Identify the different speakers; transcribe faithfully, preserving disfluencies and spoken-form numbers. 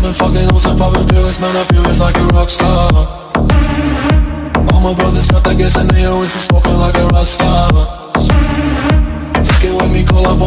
Speaker 1: been fucking hoes and popping pills, man, I feel it's like a rock star. All my brothers got that gas and they always been smoking like a rock star.